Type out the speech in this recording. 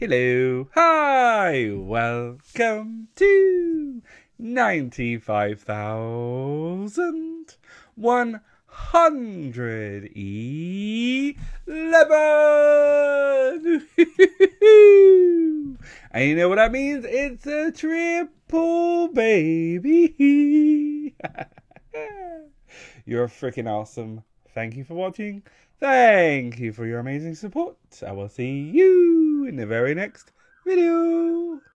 Hello, hi, welcome to 95,111. And you know what that means? It's a triple, baby. You're freaking awesome. Thank you for watching. Thank you for your amazing support. I will see you in the very next video.